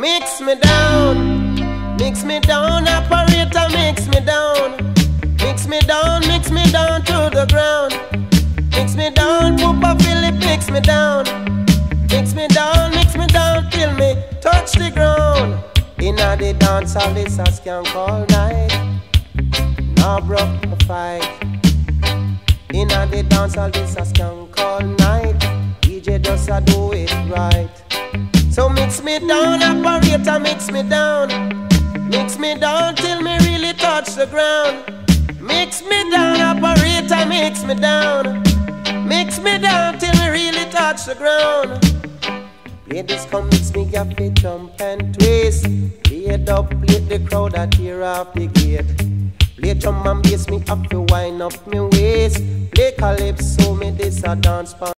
Mix me down, operator, mix me down. Mix me down to the ground. Mix me down, Papa Philip, mix me down. Mix me down till me touch the ground. Inna the dance hall, this a skank all night. Now broke the fight. Inna the dance hall, this a skank all night. DJ does a do it right. So mix me down, operator, mix me down. Mix me down till me really touch the ground. Mix me down, operator, mix me down. Mix me down till me really touch the ground. Ladies come mix me up, they jump and twist. Play it up, play the crowd that tear off the gate. Play drum and bass me up to wind up me waist. Play calypso, me this a dance.